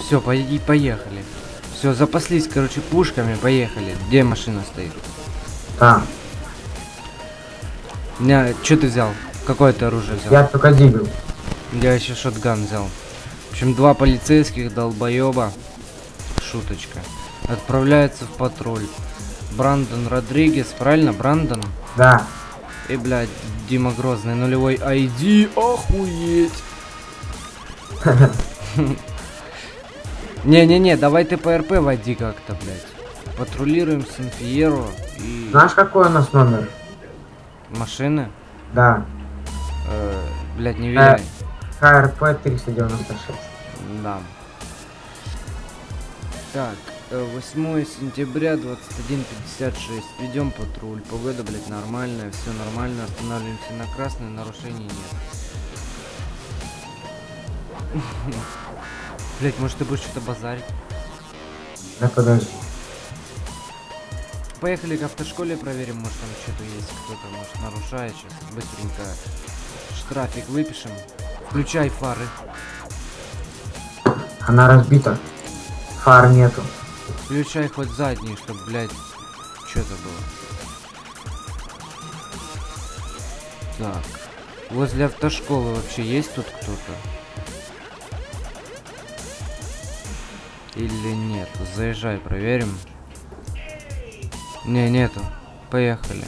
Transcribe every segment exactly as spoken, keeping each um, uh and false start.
Все, по поехали. Все, запаслись, короче, пушками, поехали. Где машина стоит? Там. Не, что ты взял? Какое ты оружие взял? Я только дигл. Я еще шотган взял. В общем, два полицейских долбоеба. Шуточка. Отправляются в патруль. Брандон Родригес, правильно, Брандон? Да. И, блядь, Дима Грозный, нулевой ай ди, охуеть. Не-не-не, давай ты по РП води как-то, блядь. Патрулируем Сан-Фьеро и... Знаешь, какой у нас номер? Машины? Да. Э, блядь, не виляй. КРП триста девяносто шесть. Да. Так, восьмое сентября, двадцать один пятьдесят шесть. Ведем патруль. Погода, блядь, нормальная, все нормально. Останавливаемся на красной, нарушений нет. Блять, может ты будешь что-то базарить? Да подожди. Поехали к автошколе, проверим, может там что-то есть, кто-то может нарушает. Сейчас быстренько штрафик выпишем. Включай фары. Она разбита. Фар нету. Включай хоть задние, чтобы, блядь, что-то было. Так. Возле автошколы вообще есть тут кто-то? Или нет? Заезжай, проверим. Не, нету. Поехали.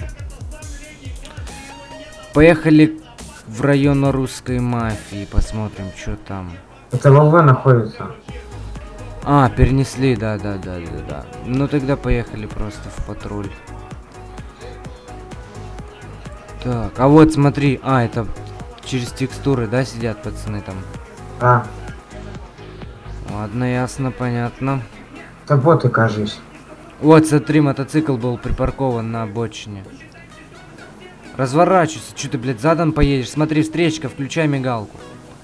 Поехали в район русской мафии. Посмотрим, что там. Это ВВ находится. А, перенесли, да, да, да, да, да. Ну тогда поехали просто в патруль. Так, а вот смотри. А, это через текстуры, да, сидят пацаны там? А. Ладно, ясно, понятно. Это боты, кажись. Вот, смотри, мотоцикл был припаркован на обочине. Разворачивайся, что ты, блядь, задом поедешь? Смотри, встречка, включай мигалку.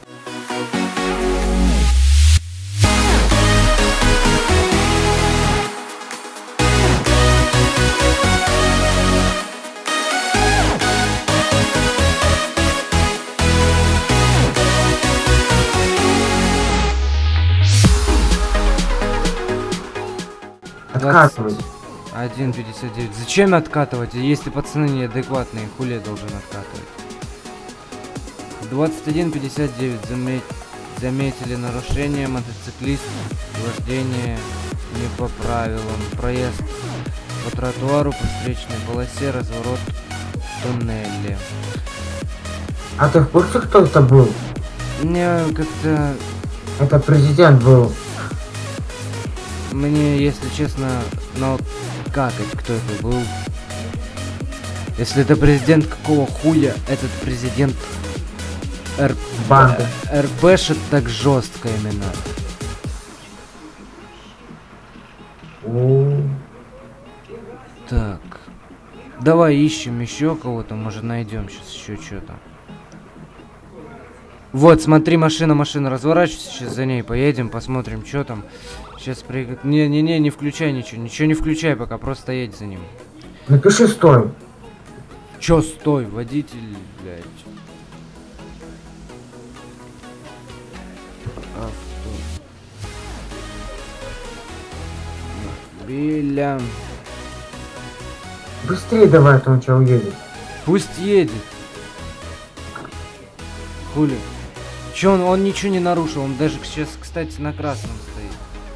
Откатывай. один пятьдесят девять. Зачем откатывать, если пацаны неадекватные? Хули я должен откатывать? двадцать один пятьдесят девять. Замет... Заметили нарушение мотоциклист. Вождение не по правилам. Проезд по тротуару, по встречной полосе, разворот в туннеле. А ты в курсе, кто это был? Мне как-то... Это президент был. Мне, если честно, ну, какать, кто это был. Если это президент, какого хуя этот президент РП... Банды. РПшит так жестко именно. О. Так. Давай ищем еще кого-то, может найдем сейчас еще что-то. Вот, смотри, машина, машина, разворачивайся, сейчас за ней поедем, посмотрим, что там. Сейчас приедет. Не-не-не, не включай ничего, ничего не включай пока, просто едь за ним. Напиши стой. Чё стой, водитель, блядь. Авто. Биля. Быстрее давай, а то он тебя уедет. Пусть едет. Хули. Чё он, он ничего не нарушил, он даже сейчас, кстати, на красном стоит.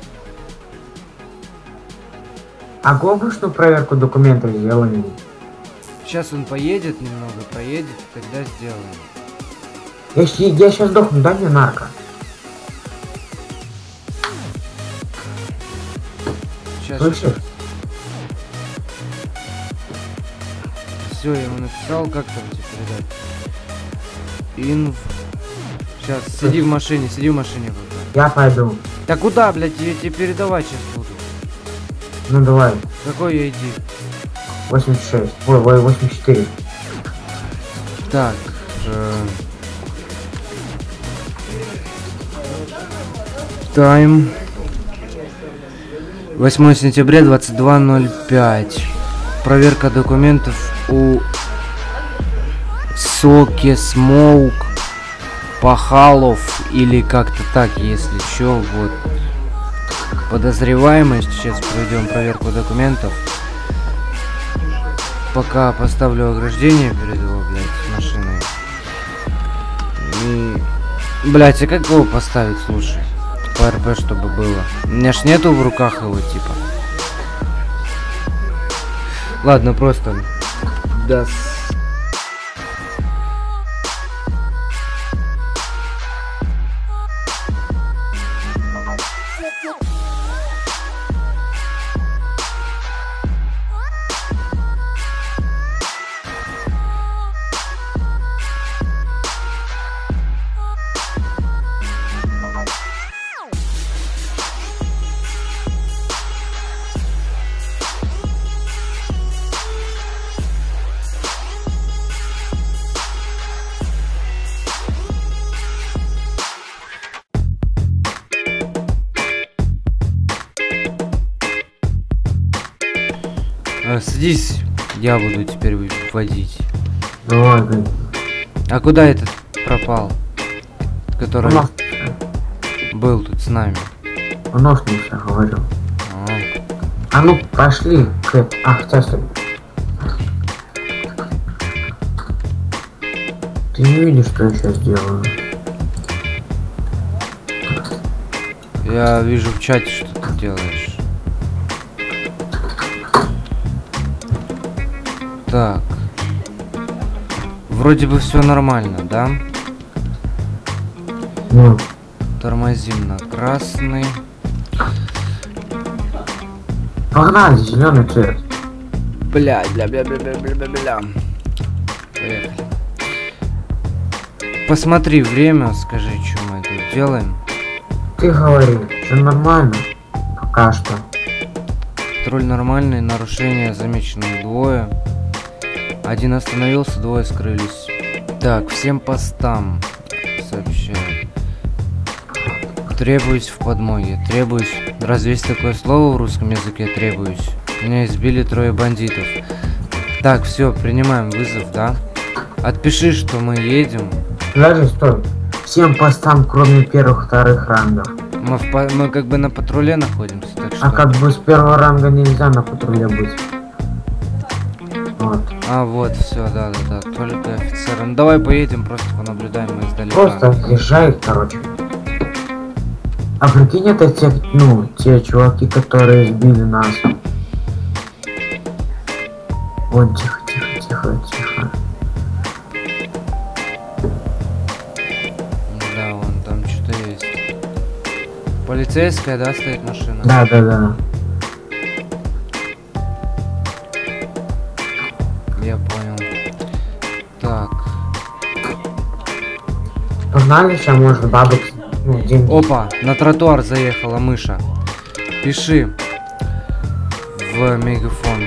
А глобушную проверку документов сделали. Сейчас он поедет немного, проедет, тогда сделаем. Я, щ- я сейчас сдохну, дай мне нарко. Сейчас. Слышишь? Все, я ему написал, как там тебе передать. Инв. Сейчас, сиди в машине, сиди в машине пока. Я пойду. Да куда, блядь, я тебе передавать сейчас буду. Ну давай. Какой я иди? восемьдесят шесть. Ой, ой, восемьдесят четыре. Так. Э... Тайм. восьмое сентября, двадцать два ноль пять. Проверка документов у Соке Смоук Пахалов или как-то так, если чё, вот. подозреваемый. Сейчас проведем проверку документов. Пока поставлю ограждение перед его, блядь, машиной. И... Блядь, а как его поставить, слушай? По РП, чтобы было. У меня ж нету в руках его, типа. Ладно, просто... Да. Садись, я буду теперь водить. Давай, блин. А куда этот пропал? Который Он был тут с нами. Он носнулся, говорю. А, А ну, пошли. К... А, хотя стой. Ты не видишь, что я сейчас делаю? я вижу в чате, что ты делаешь. Так. Вроде бы все нормально, да? Ну. Тормозим на красный. Погнали, зеленый цвет. Бля, бля, бля, бля, бля, бля, бля, бля. Поехали. Посмотри время, скажи, что мы тут делаем. Ты говори, все нормально? Пока что. Патруль нормальный, нарушения замечено двое. Один остановился, двое скрылись. Так, всем постам сообщаю. Требуюсь в подмоге. Требуюсь. Разве есть такое слово в русском языке? Требуюсь. Меня избили трое бандитов. Так, все, принимаем вызов, да? Отпиши, что мы едем. Подожди, стой. Всем постам, кроме первых, вторых рангов. Мы, в, по- мы как бы на патруле находимся, так что... А как бы с первого ранга нельзя на патруле быть. Вот. А, вот, все, да, да, да, только офицеры. Ну давай поедем, просто понаблюдаем мы издалека. Просто езжай, короче. А прикинь, это те, ну, те чуваки, которые сбили нас. Вот, тихо, тихо, тихо, тихо. Да, вон там что-то есть. Полицейская, да, стоит машина? Да, да, да. Я понял. Так. Погнали, сейчас может бабок, ну, деньги. Опа, на тротуар заехала мыша. Пиши в мегафон.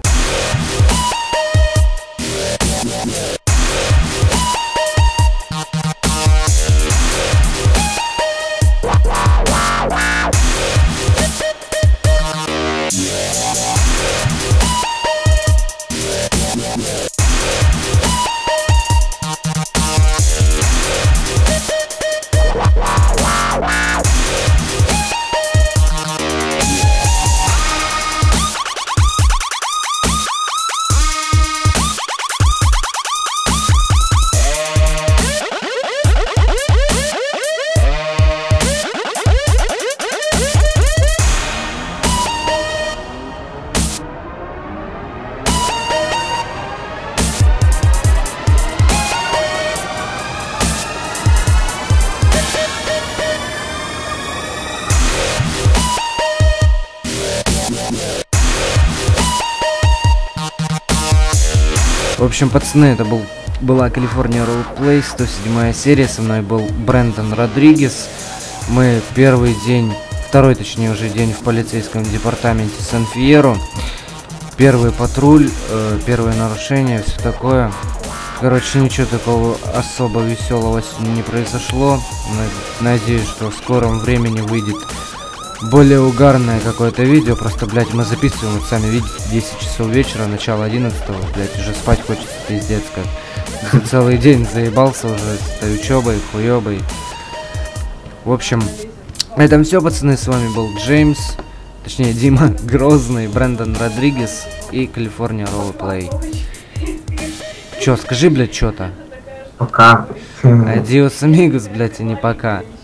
В общем, пацаны, это был, была Калифорния Ролплей, сто седьмая серия, со мной был Брэндон Родригес. Мы первый день, второй точнее уже день в полицейском департаменте Сан-Фьеро. Первый патруль, э, первое нарушение, все такое. Короче, ничего такого особо веселого не произошло. Надеюсь, что в скором времени выйдет более угарное какое-то видео. Просто, блядь, мы записываем, вот сами видите, десять часов вечера, начало одиннадцатого, блядь, уже спать хочется, пиздец как. За целый день заебался уже с этой учебой, хуёбой. В общем, На этом все, пацаны, с вами был Джеймс, точнее Дима Грозный, Брэндон Родригес и Калифорния Роллплей. Чё, скажи, блядь, чё-то. Пока. Адиос, амигос, блядь, и не пока.